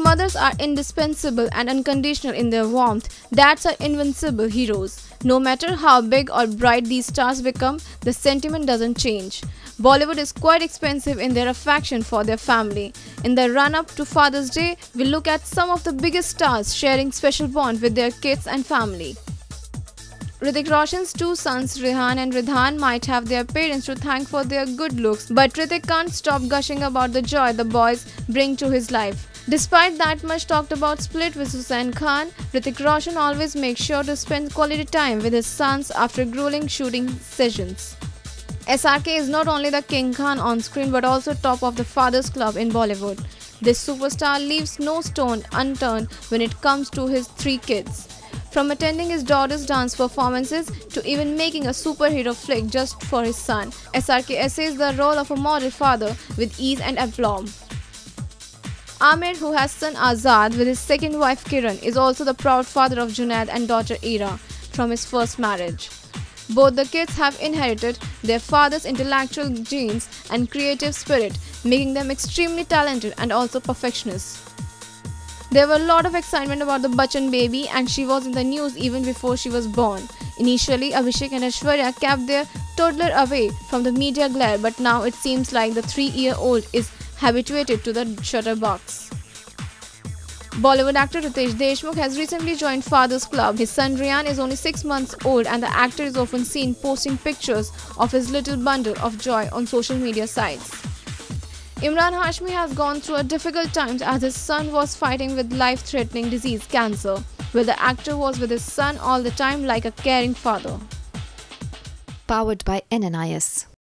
mothers are indispensable and unconditional in their warmth, dads are invincible heroes. No matter how big or bright these stars become, the sentiment doesn't change. Bollywood is quite expensive in their affection for their family. In the run-up to Father's Day, we look at some of the biggest stars sharing special bond with their kids and family. Hrithik Roshan's two sons, Rehan and Ridhan, might have their parents to thank for their good looks, but Hrithik can't stop gushing about the joy the boys bring to his life. Despite that much talked about split with Hussain Khan, Hrithik Roshan always makes sure to spend quality time with his sons after grueling shooting sessions. SRK is not only the King Khan on screen but also top of the Fathers Club in Bollywood. This superstar leaves no stone unturned when it comes to his three kids. From attending his daughter's dance performances to even making a superhero flick just for his son, SRK essays the role of a model father with ease and aplomb. Aamir, who has son Azad with his second wife Kiran, is also the proud father of Junaid and daughter Ira from his first marriage. Both the kids have inherited their father's intellectual genes and creative spirit, making them extremely talented and also perfectionists. There were a lot of excitement about the Bachchan baby, and she was in the news even before she was born. Initially, Abhishek and Aishwarya kept their toddler away from the media glare, but now it seems like the 3-year-old is habituated to the shutter box. Bollywood actor Ritesh Deshmukh has recently joined Fathers Club. His son Rian is only 6 months old, and the actor is often seen posting pictures of his little bundle of joy on social media sites. Imran Hashmi has gone through a difficult time as his son was fighting with life-threatening disease, cancer, where the actor was with his son all the time like a caring father. Powered by NNIS.